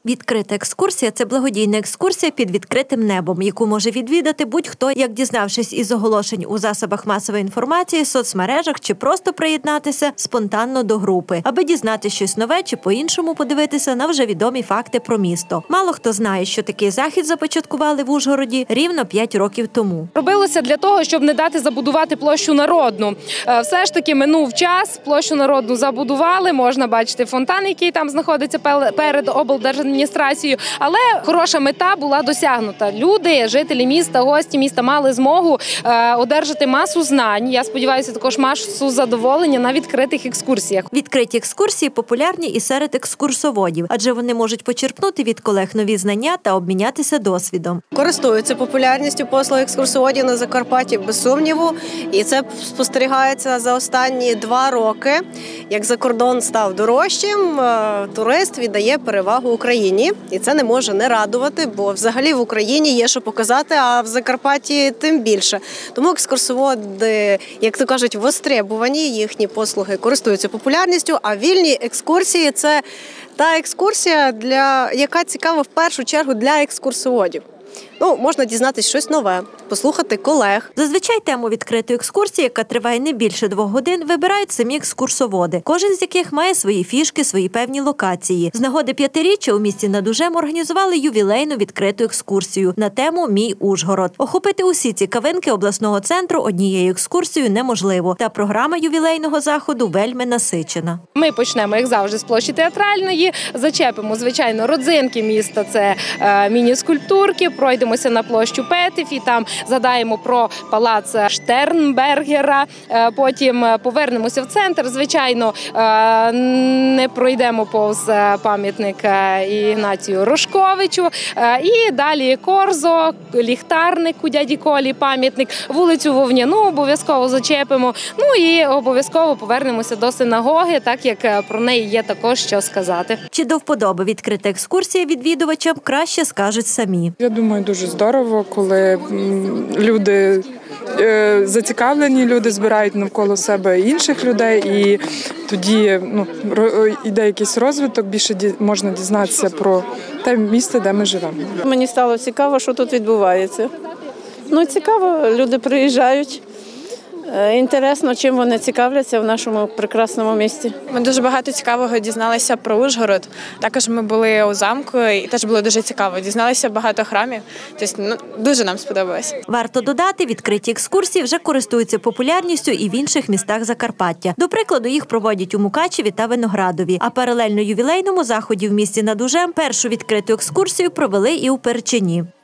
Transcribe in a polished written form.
Відкрита екскурсія – це благодійна екскурсія під відкритим небом, яку може відвідати будь-хто, як дізнавшись із оголошень у засобах масової інформації, соцмережах чи просто приєднатися спонтанно до групи, аби дізнати щось нове чи по-іншому подивитися на вже відомі факти про місто. Мало хто знає, що такий захід започаткували в Ужгороді рівно 5 років тому. Робилося для того, щоб не дати забудувати площу Народну. Все ж таки минув час, площу Народну забудували, можна бачити фонтан, який там знаходиться перед облдержадміністрацією, але хороша мета була досягнута. Люди, жителі міста, гості міста мали змогу одержати масу знань, я сподіваюся, також масу задоволення на відкритих екскурсіях. Відкриті екскурсії популярні і серед екскурсоводів, адже вони можуть почерпнути від колег нові знання та обмінятися досвідом. Користуються популярністю послуг екскурсоводів на Закарпатті, без сумніву, і це спостерігається за останні 2 роки. Як за кордон став дорожчим, турист віддає перевагу Україні. І це не може не радувати, бо взагалі в Україні є що показати, а в Закарпатті тим більше. Тому екскурсоводи, як то кажуть, востребувані, їхні послуги користуються популярністю, а вільні екскурсії – це та екскурсія, яка цікава в першу чергу для екскурсоводів. Можна дізнатися щось нове, послухати колег. Зазвичай тему відкритої екскурсії, яка триває не більше 2 годин, вибирають самі екскурсоводи. Кожен з яких має свої фішки, свої певні локації. З нагоди 5-річчя у місті над Ужем організували ювілейну відкриту екскурсію на тему «Мій Ужгород». Охопити усі цікавинки обласного центру однією екскурсією неможливо. Та програма ювілейного заходу вельми насичена. Ми почнемо, як завжди, з площі Театральної, зачепимо, звичайно, родзинки міста, це міні-скульптурки, пройдемося на площу Петеф і там згадаємо про палац Штернбергера, потім повернемося в центр, звичайно, не пройдемо повз пам'ятник Ігнатію Рожковичу, і далі Корзо, ліхтарник у дяді Колі, пам'ятник, вулицю Вовняну обов'язково зачепимо, і обов'язково повернемося до синагоги, так як про неї є також що сказати. Чи до вподоби відкрита екскурсія відвідувачам, краще скажуть самі. Я думаю, дуже здорово, коли люди зацікавлені, люди збирають навколо себе інших людей, і тоді йде якийсь розвиток, більше можна дізнатися про те місце, де ми живемо. Мені стало цікаво, що тут відбувається. Цікаво, люди приїжджають. Інтересно, чим вони цікавляться в нашому прекрасному місті. Ми дуже багато цікавого дізналися про Ужгород. Також ми були у замку і теж було дуже цікаво. Дізналися багато храмів. Тобто, дуже нам сподобалось. Варто додати, відкриті екскурсії вже користуються популярністю і в інших містах Закарпаття. До прикладу, їх проводять у Мукачеві та Виноградові. А паралельно ювілейному заході в місті над Ужем першу відкриту екскурсію провели і у Перечині.